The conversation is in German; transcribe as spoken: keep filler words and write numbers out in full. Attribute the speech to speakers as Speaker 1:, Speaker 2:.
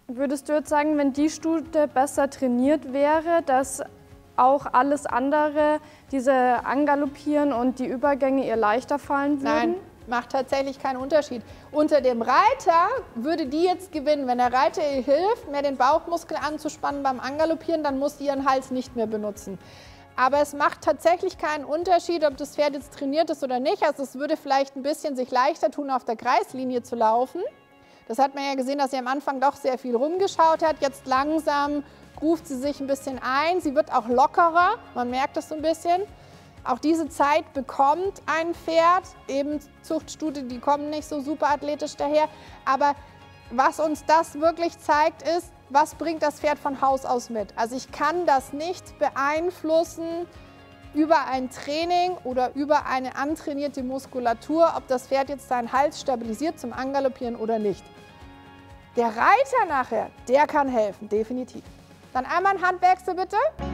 Speaker 1: Würdest du jetzt sagen, wenn die Stute besser trainiert wäre, dass auch alles andere, diese Angaloppieren und die Übergänge ihr leichter fallen würden?
Speaker 2: Nein, macht tatsächlich keinen Unterschied. Unter dem Reiter würde die jetzt gewinnen. Wenn der Reiter ihr hilft, mehr den Bauchmuskel anzuspannen beim Angaloppieren, dann muss sie ihren Hals nicht mehr benutzen. Aber es macht tatsächlich keinen Unterschied, ob das Pferd jetzt trainiert ist oder nicht. Also es würde vielleicht ein bisschen sich leichter tun, auf der Kreislinie zu laufen. Das hat man ja gesehen, dass sie am Anfang doch sehr viel rumgeschaut hat. Jetzt langsam ruft sie sich ein bisschen ein. Sie wird auch lockerer, man merkt das so ein bisschen. Auch diese Zeit bekommt ein Pferd, eben Zuchtstute, die kommen nicht so super athletisch daher. Aber was uns das wirklich zeigt, ist, was bringt das Pferd von Haus aus mit? Also ich kann das nicht beeinflussen über ein Training oder über eine antrainierte Muskulatur, ob das Pferd jetzt seinen Hals stabilisiert zum Angaloppieren oder nicht. Der Reiter nachher, der kann helfen, definitiv. Dann einmal ein Handwechsel bitte.